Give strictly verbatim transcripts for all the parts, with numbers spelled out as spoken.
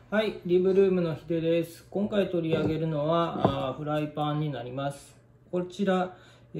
はい、リブルームのひでです。今回取り上げるのはあフライパンになります。こちら、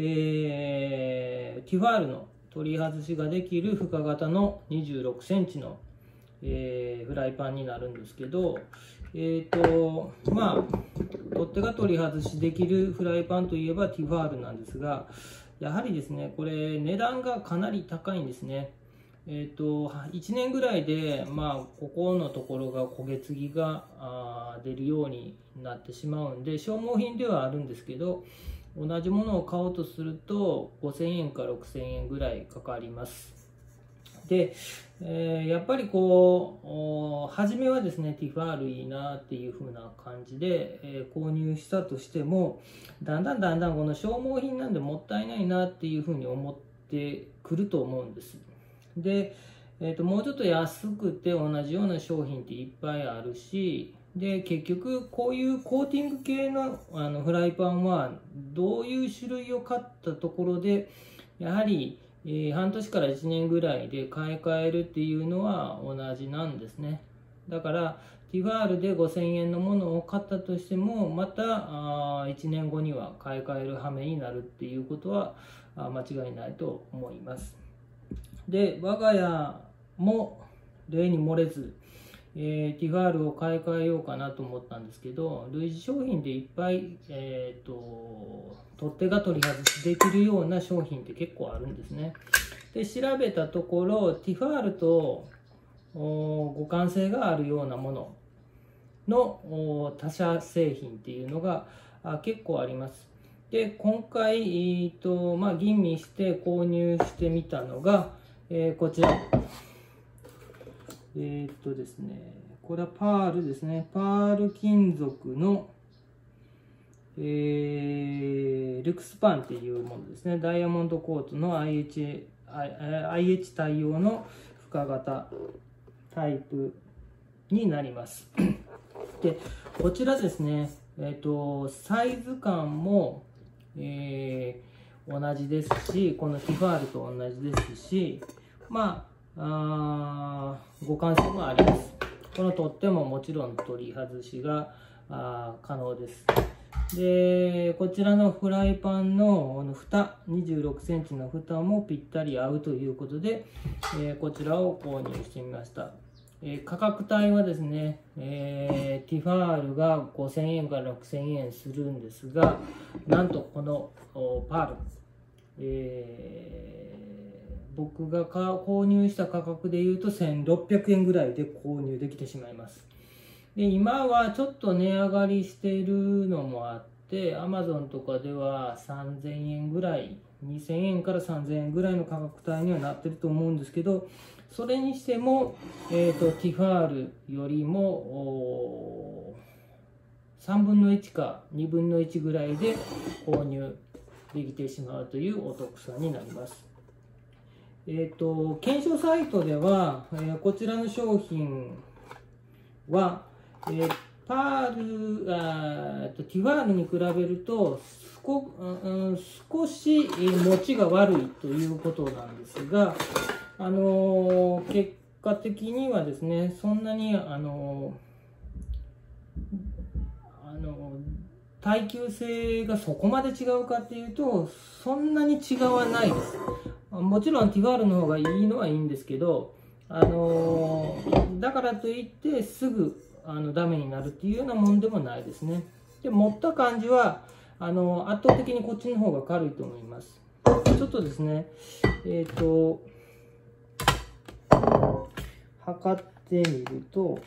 えー、ティファールの取り外しができる深型のにじゅうろくセンチの、えー、フライパンになるんですけど、えーとまあ、取っ手が取り外しできるフライパンといえばティファールなんですが、やはりですね、これ値段がかなり高いんですね。えーと、いちねんぐらいで、まあ、ここのところが焦げ継ぎがあ出るようになってしまうんで、消耗品ではあるんですけど、同じものを買おうとするとごせんえんからろくせんえんぐらいかかります。で、えー、やっぱりこう初めはですね、ティファールいいなっていう風な感じで、えー、購入したとしても、だんだんだんだんこの消耗品なんでもったいないなっていう風に思ってくると思うんです。で、えー、ともうちょっと安くて同じような商品っていっぱいあるし、で結局こういうコーティング系のあのフライパンはどういう種類を買ったところでやはり、えー、半年からいちねんぐらいで買い替えるっていうのは同じなんですね。だからティファールでごせんえんのものを買ったとしてもまたあいちねんごには買い替える羽目になるっていうことはあ間違いないと思います。で、我が家も例に漏れず、えー、ティファールを買い替えようかなと思ったんですけど、類似商品でいっぱい、えーと、取っ手が取り外しできるような商品って結構あるんですね。で、調べたところ、ティファールと互換性があるようなものの他社製品っていうのが結構あります。で、今回、えーとまあ、吟味して購入してみたのが、えー、こちら。えー、っとですね、これはパールですね。パール金属の、えー、ルクスパンっていうものですね。ダイヤモンドコートの アイエイチ、アイエイチ 対応の深型タイプになります。で、こちらですね、えー、っと、サイズ感も、えー、同じですし、このティファールと同じですし、まあ、あ互換性もあります。この取っ手ももちろん取り外しがあ可能です。で、こちらのフライパンの蓋、にじゅうろくセンチの蓋もぴったり合うということで、えー、こちらを購入してみました。えー、価格帯はですね、えー、ティファールがごせんえんからろくせんえんするんですが、なんとこのパール、えー僕が購入した価格でいうとせんろっぴゃくえんぐらいで購入できてしまいます。で、今はちょっと値上がりしているのもあって、Amazon とかではさんぜんえんぐらい、にせんえんからさんぜんえんぐらいの価格帯にはなってると思うんですけど、それにしても、えーと、ティファールよりもさんぶんのいちかにぶんのいちぐらいで購入できてしまうというお得さになります。えーと、検証サイトでは、えー、こちらの商品は、えー、パールあーとティファールに比べると少、うん、少し持ちが悪いということなんですが、あのー、結果的にはですね、そんなに、あのーあのー、耐久性がそこまで違うかっていうと、そんなに違わないです。もちろんティファールの方がいいのはいいんですけど、あのー、だからといってすぐあのダメになるっていうようなもんでもないですね。で、持った感じはあの圧倒的にこっちの方が軽いと思います。ちょっとですね、えっと測ってみると、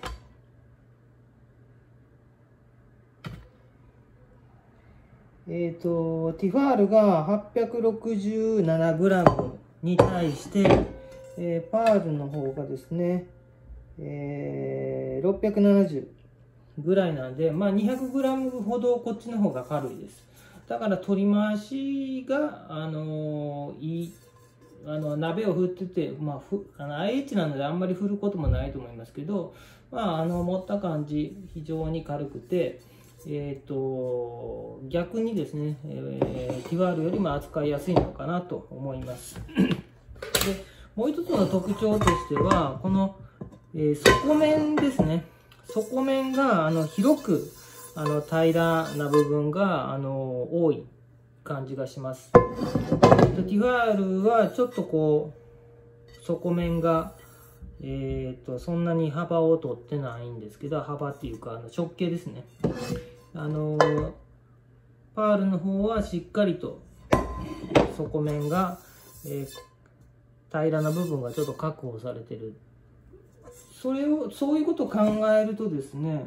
えーと、ティファールが はっぴゃくろくじゅうななグラム に対して、えー、パールの方がですね、えー、ろっぴゃくななじゅうぐらいなんで、まあ、にひゃくグラム ほどこっちの方が軽いです。だから取り回しが、あのー、いい。あの鍋を振ってて、まあ、ふあの アイエイチ なのであんまり振ることもないと思いますけど、まあ、あの持った感じ非常に軽くて、えー、と逆にですね、えー、ティファールよりも扱いやすいのかなと思います。で、もう一つの特徴としてはこの、えー、底面ですね。 底面があの広くあの平らな部分があの多い感じがします。ティファールはちょっとこう底面が、えー、とそんなに幅を取ってないんですけど、幅っていうかあの直径ですね。あのパールの方はしっかりと底面が、えー、平らな部分がちょっと確保されてる。それをそういうことを考えるとですね、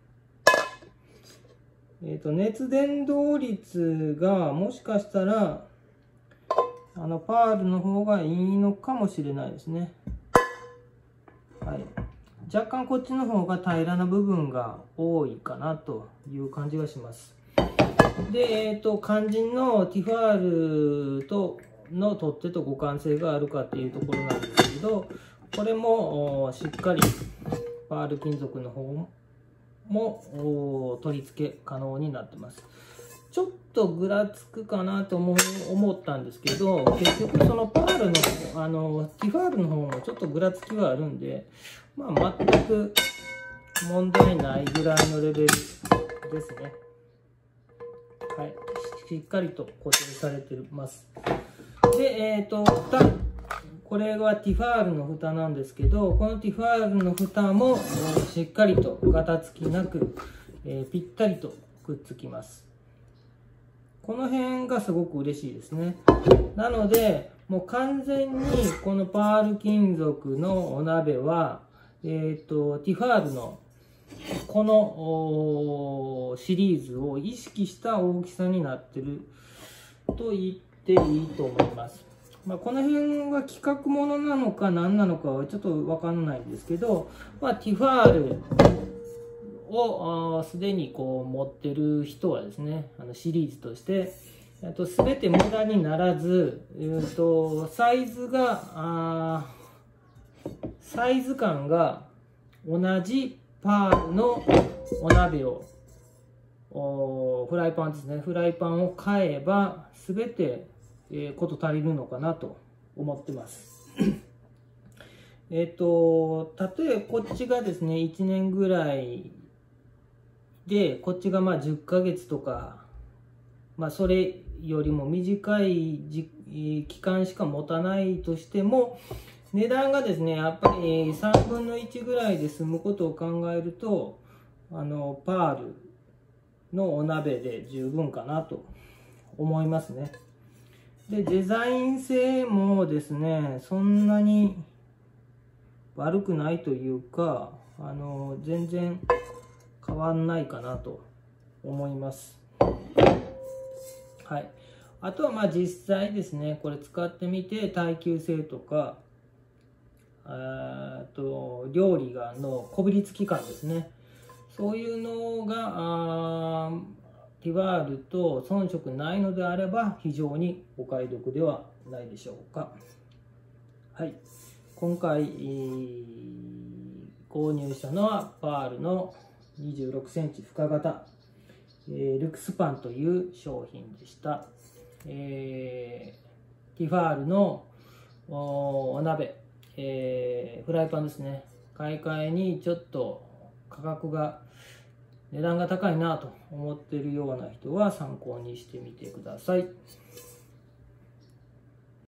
えー、と熱伝導率がもしかしたらあのパールの方がいいのかもしれないですね。はい、若干こっちの方が平らな部分が多いかなという感じがします。で、えー、と肝心のティファールとの取っ手と互換性があるかっていうところなんですけど、これもしっかりパール金属の方も取り付け可能になってます。ちょっとぐらつくかなと思思ったんですけど、結局そのパールのあのティファールの方もちょっとぐらつきはあるんで、まあ、全く問題ないぐらいのレベルですね。はい、しっかりと固定されてます。で、えっと、蓋。これはティファールの蓋なんですけど、このティファールの蓋もしっかりとガタつきなく、えー、ぴったりとくっつきます。この辺がすごく嬉しいですね。なので、もう完全にこのパール金属のお鍋は、えっと、ティファールのこのシリーズを意識した大きさになってると言っていいと思います。まあ、この辺は企画ものなのか何なのかはちょっと分かんないんですけど、まあ、ティファールをすでにこう持ってる人はですね、あのシリーズとしてと全て無駄にならず、えー、とサイズがあサイズ感が同じパールのお鍋をフライパンですねフライパンを買えば全てえー、こと足りるのかなと思ってます。えっと、例えばこっちがですね、いちねんぐらいで、こっちがまあじゅっかげつとか、まあそれよりも短い期間しか持たないとしても、値段がですね、やっぱりさんぶんのいちぐらいで済むことを考えると、あの、パールのお鍋で十分かなと思いますね。で、デザイン性もですね、そんなに悪くないというか、あの、全然変わんないかなと思います。はい。あとはまあ実際ですね、これ使ってみて耐久性とか、あと料理がのこびりつき感ですね。そういうのが、あティファールと遜色ないのであれば非常にお買い得ではないでしょうか。はい、今回、えー、購入したのはパールのにじゅうろくセンチ深型、えー、ルクスパンという商品でした。えー、ティファールの お, お鍋、えー、フライパンですね。買い替えにちょっと価格が値段が高いなと思っているような人は参考にしてみてください。